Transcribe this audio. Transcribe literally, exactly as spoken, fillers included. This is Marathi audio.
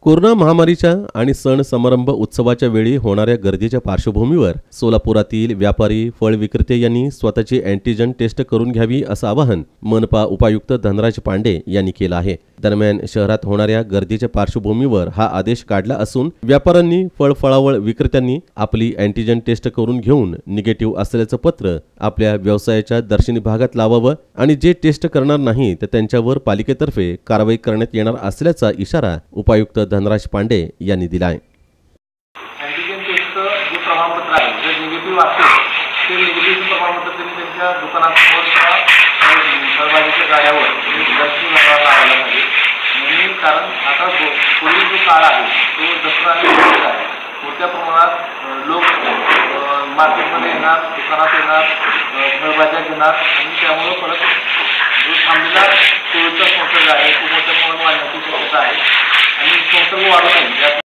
कोरोना महामारीच्या आणि सण समारंभ उत्सवाच्या वेळी होणाऱ्या गर्दीच्या पार्श्वभूमीवर सोलापुरातील व्यापारी फळ विक्रेते यांनी स्वतःची अँटीजन टेस्ट करून घ्यावी असं आवाहन मनपा उपायुक्त धनराज पांडे यांनी केलं आहे। दरम्यान शहरात होणाऱ्या गर्दीच्या पार्श्वभूमीवर हा आदेश काढला असून व्यापाऱ्यांनी फळ फळावळ विक्रेत्यांनी आपली अँटीजन टेस्ट करून घेऊन निगेटिव्ह असल्याचं पत्र आपल्या व्यवसायाच्या दर्शनी भागात लावावं आणि जे टेस्ट करणार नाही तर त्यांच्यावर पालिकेतर्फे कारवाई करण्यात येणार असल्याचा इशारा उपायुक्त धनराज पांडे यांनी दिला आहे। अँटीजन टेस्ट जे प्रमाणपत्र आहे जर निगेटिव्ह असेल ते निगेटिव्ह प्रमाणपत्र त्यांनी त्यांच्या दुकानासमोरच्या फळभाजीच्या गाड्यावर दर्शनी भागाला लावायला पाहिजे। म्हणून कारण आता पुढील जो काळ आहे तो दसरा आणि दिवाळीचा आहे। मोठ्या प्रमाणात लोक मार्केटमध्ये येणार, दुकानात येणार, फळभाज्या घेणार आणि त्यामुळे परत जो थांबलेला कोविडचा संसर्ग आहे तो मोठ्या प्रमाणात वाढण्याची शक्यता आहे आणि संसर्ग वाढू नये